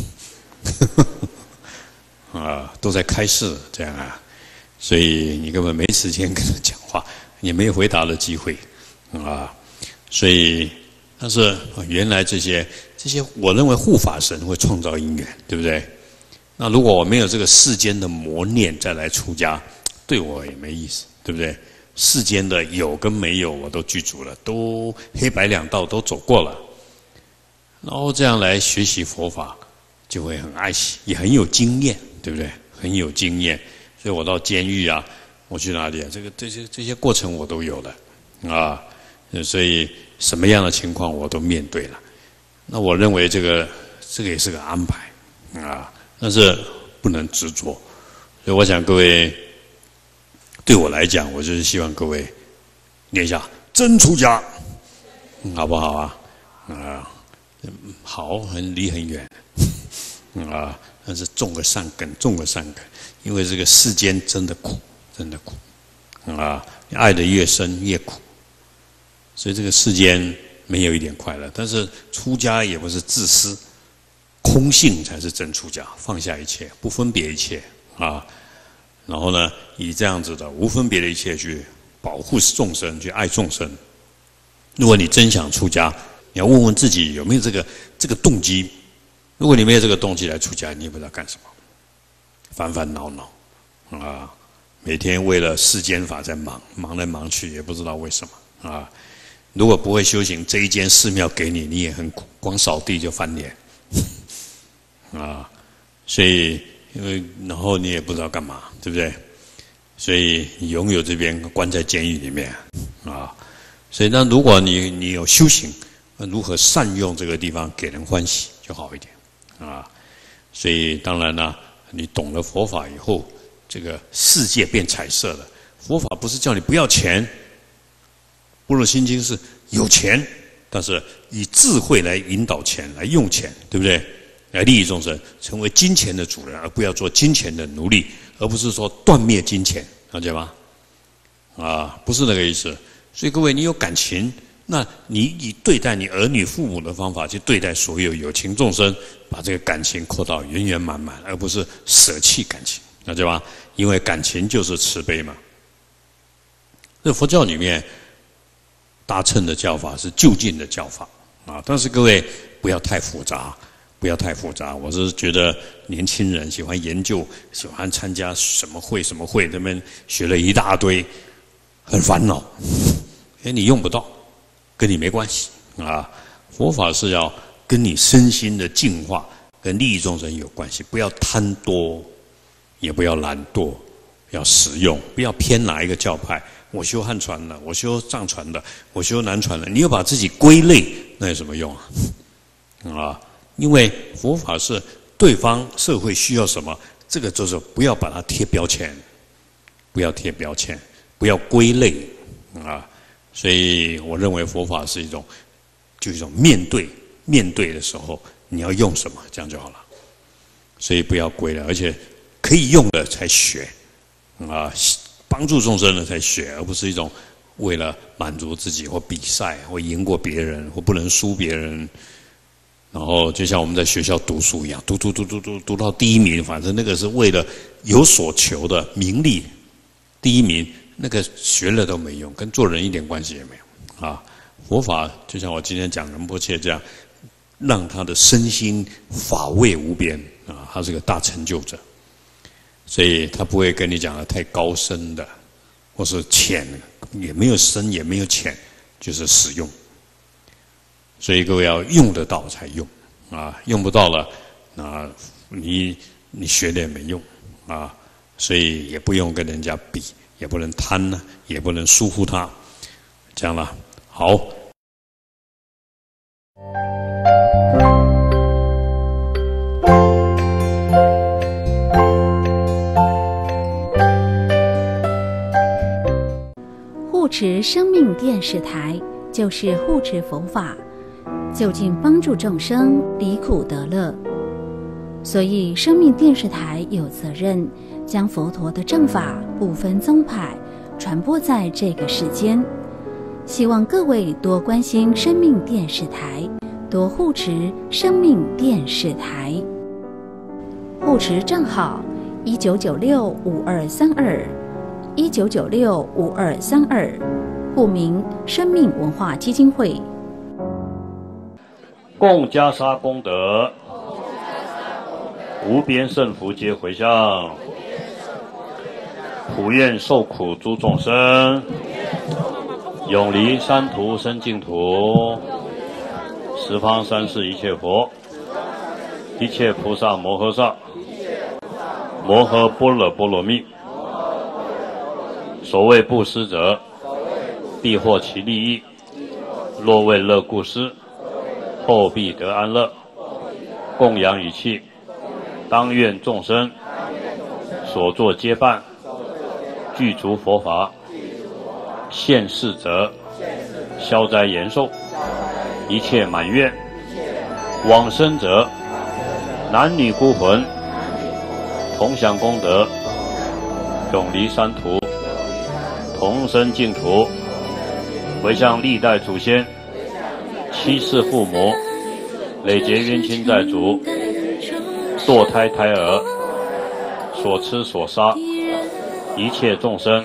Speaker 1: 啊，都在开示，这样啊，所以你根本没时间跟他讲话，也没有回答的机会，啊，所以，但是原来这些，我认为护法神会创造因缘，对不对？那如果我没有这个世间的磨练再来出家，对我也没意思，对不对？世间的有跟没有我都具足了，都黑白两道都走过了，然后这样来学习佛法，就会很爱惜，也很有经验，对不对？很有经验，所以我到监狱啊，我去哪里啊？这些过程我都有了啊，所以什么样的情况我都面对了。那我认为这个也是个安排啊。但是不能执着，所以我想各位，对我来讲，我就是希望各位念一下真出家，好不好啊？啊，好，离很远啊，但是种个善根，因为这个世间真的苦，真的苦啊！你爱得越深越苦，所以这个世间没有一点快乐。但是出家也不是自私。空性才是真出家，放下一切，不分别一切啊。然后呢，以这样子的无分别的一切去保护众生，去爱众生。如果你真想出家，你要问问自己有没有这个动机。如果你没有这个动机来出家，你也不知道干什么，烦恼啊， 每天为了世间法在忙，忙来忙去，也不知道为什么啊。如果不会修行，这一间寺庙给你，你也很苦，光扫地就翻脸啊。所以，然后你也不知道干嘛，对不对？所以你拥有这边关在监狱里面啊。所以，那如果你有修行，如何善用这个地方给人欢喜就好一点啊。所以当然了，你懂了佛法以后，这个世界变彩色了。佛法不是叫你不要钱，般若心经是有钱，但是以智慧来引导钱，来用钱，对不对？来利益众生，成为金钱的主人，而不要做金钱的奴隶，而不是说断灭金钱，了解吗？啊，不是那个意思。所以各位，你有感情，那你以对待你儿女父母的方法去对待所有有情众生，把这个感情扩到圆圆满满，而不是舍弃感情，了解吗？因为感情就是慈悲嘛。这佛教里面大乘的教法是就近的教法啊，但是各位不要太复杂，不要太复杂。我是觉得年轻人喜欢研究，喜欢参加什么会什么会，他们学了一大堆，很烦恼。你用不到，跟你没关系啊。佛法是要跟你身心的净化，跟利益众生有关系。不要贪多，也不要懒惰，要实用，不要偏哪一个教派。我修汉传的，我修藏传的，我修南传的，你又把自己归类，那有什么用啊？因为佛法是对方社会需要什么，这个就是不要把它贴标签，不要贴标签，不要归类啊。所以我认为佛法是一种，就一种面对的时候，你要用什么，这样就好了。所以不要归了，而且可以用的才学啊，帮助众生的才学，而不是一种为了满足自己或比赛或赢过别人或不能输别人。然后就像我们在学校读书一样，读到第一名，反正那个是为了有所求的名利，第一名。那个学了都没用，跟做人一点关系也没有啊！佛法就像我今天讲仁波切这样，让他的身心法味无边啊！他是个大成就者，所以他不会跟你讲的太高深的，或是浅，也没有深也没有浅，就是实用。所以各位要用得到才用啊！用不到了，那你学的也没用啊！所以也不用跟人家比。也不能贪呢，也不能疏忽他，这样了。好。
Speaker 2: 护持生命电视台就是护持佛法，就近帮助众生离苦得乐。所以生命电视台有责任将佛陀的正法不分宗派传播在这个世间，希望各位多关心生命电视台，多护持生命电视台。护持账号19965232，19965232，户名生命文化基金会。
Speaker 3: 共袈裟功德，无边胜福皆回向，普愿受苦诸众生，永离三途生净土，十方三世一切佛，一切菩萨摩诃萨，摩诃般若波罗蜜。所谓布施者，必获其利益；若为乐故施，后必得安乐。供养语气，当愿众生所作皆办，具足佛法，现世者消灾延寿，一切满愿；往生者男女孤魂，同享功德，永离三途，同生净土。回向历代祖先、七世父母、累劫冤亲债主、堕胎胎儿、所吃所杀一切众生，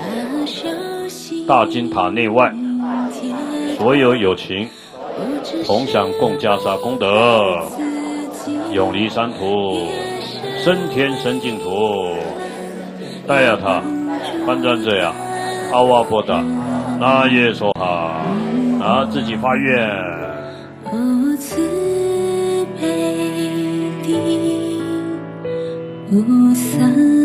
Speaker 3: 大金塔内外所有有情，同享共袈裟功德，永离三途，升天生净土。戴亚他。 班赞这样，阿瓦波达，那耶娑哈，那自己发愿。
Speaker 4: 哦，慈悲的菩萨，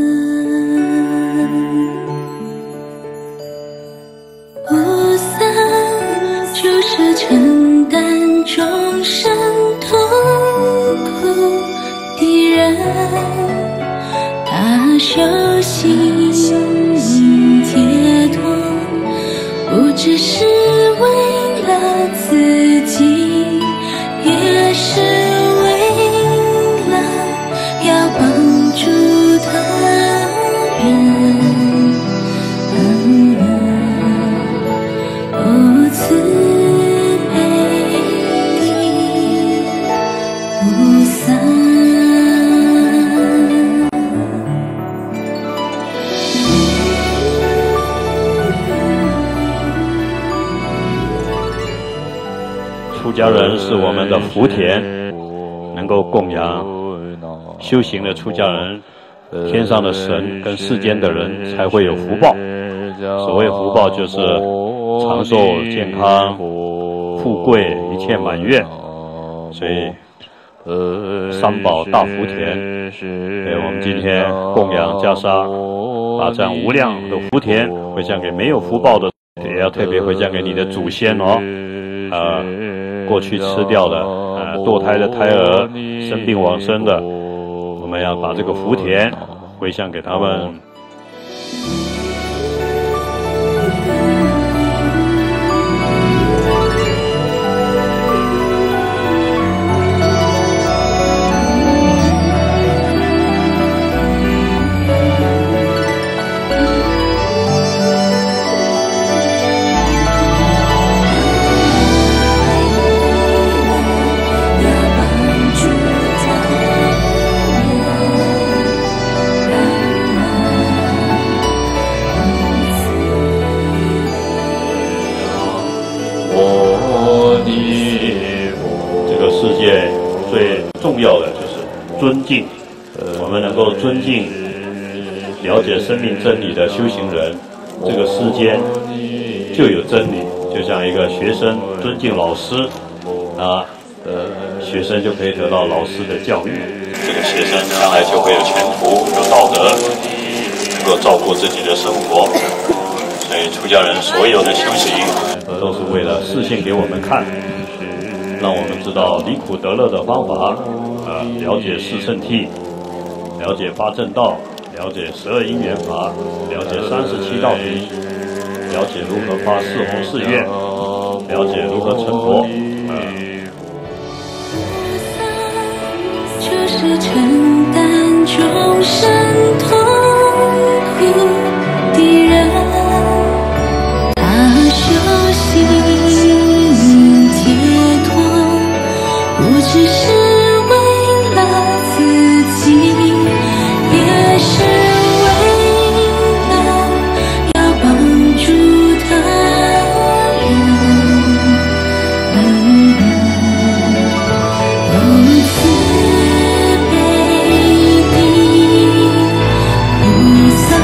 Speaker 4: 菩萨就是承担众生痛苦的人，他修行解脱，不只是为了自己，也是为了要帮助他人。哦，慈悲的菩萨。
Speaker 3: 出家人是我们的福田，能够供养修行的出家人，天上的神跟世间的人才会有福报。所谓福报就是长寿、健康、富贵、一切满愿。所以三宝大福田，对，我们今天供养袈裟，把这样无量的福田回向给没有福报的，也要特别回向给你的祖先哦。过去吃掉的堕胎的胎儿，生病往生的，我们要把这个福田回向给他们。重要的就是尊敬，我们能够尊敬、了解生命真理的修行人，这个世间就有真理。就像一个学生尊敬老师，学生就可以得到老师的教育，这个学生将来就会有前途、有道德，能够照顾自己的生活。所以出家人所有的修行都是为了示现给我们看，让我们知道离苦得乐的方法，了解四圣谛，了解八正道，了解12因缘法，了解37道理，了解如何发4弘誓愿，了解如何成佛。
Speaker 4: 就是承担众生痛苦的人，他修行解脱，不只是为了自己，也是为了要帮助他人。哦，慈悲的菩萨，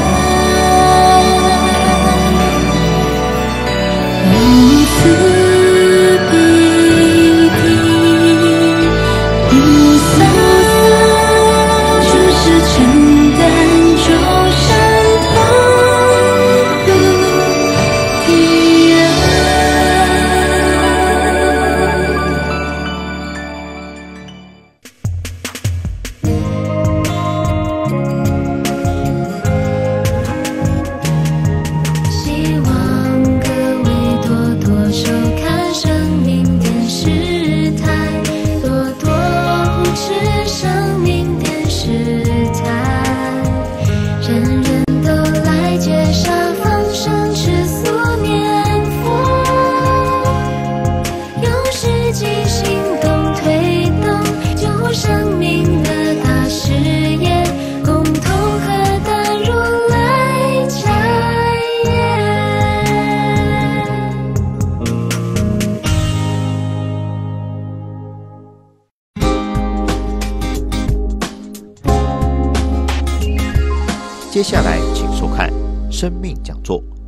Speaker 4: 哦，慈悲的菩萨，就是承担众生痛苦的人。希望各位多多收看生命电视台，多多扶持生命电视台，人人都来接上放生吃素念佛，用实际行动推动救护生命的大事业，共同和淡如来摘叶。
Speaker 5: 接下来请收看生命讲座